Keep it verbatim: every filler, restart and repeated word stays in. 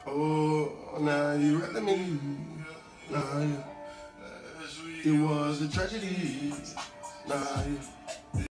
Oh, now you rather me. Nah, yeah. It was a tragedy. Nah, yeah.